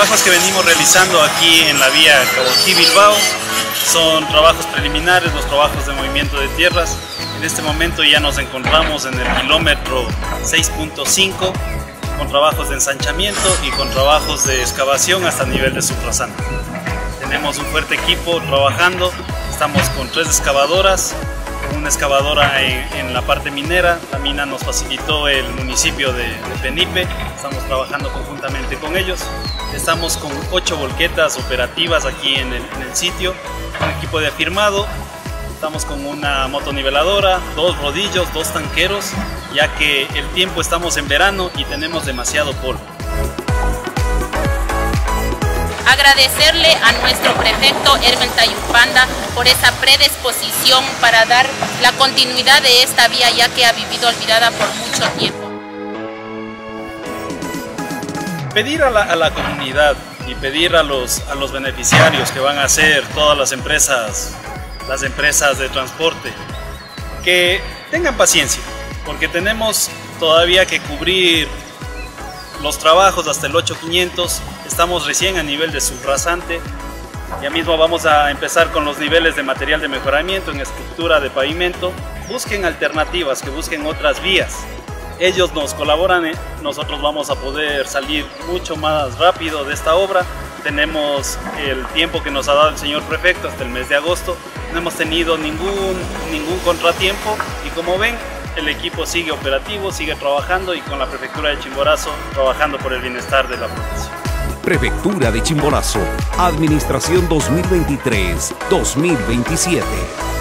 trabajos que venimos realizando aquí en la vía Caboquí-Bilbao son trabajos preliminares, los trabajos de movimiento de tierras. En este momento ya nos encontramos en el kilómetro 6.5 con trabajos de ensanchamiento y con trabajos de excavación hasta nivel de subrasante. Tenemos un fuerte equipo trabajando, estamos con 3 excavadoras, una excavadora en la parte minera. La mina nos facilitó el municipio de Penipe, estamos trabajando conjuntamente con ellos. Estamos con 8 volquetas operativas aquí en el sitio, un equipo de afirmado. Estamos con una motoniveladora, 2 rodillos, 2 tanqueros, ya que el tiempo estamos en verano y tenemos demasiado polvo. Agradecerle a nuestro prefecto Hermel Tayupanda por esa predisposición para dar la continuidad de esta vía, ya que ha vivido olvidada por mucho tiempo. Pedir a la comunidad y pedir a los beneficiarios que van a ser todas las empresas de transporte, que tengan paciencia, porque tenemos todavía que cubrir los trabajos hasta el 8500, estamos recién a nivel de subrasante, ya mismo vamos a empezar con los niveles de material de mejoramiento en estructura de pavimento. Busquen alternativas, que busquen otras vías. Ellos nos colaboran, nosotros vamos a poder salir mucho más rápido de esta obra. Tenemos el tiempo que nos ha dado el señor prefecto hasta el mes de agosto, no hemos tenido ningún contratiempo y como ven, el equipo sigue operativo, sigue trabajando y con la Prefectura de Chimborazo trabajando por el bienestar de la población. Prefectura de Chimborazo, Administración 2023-2027.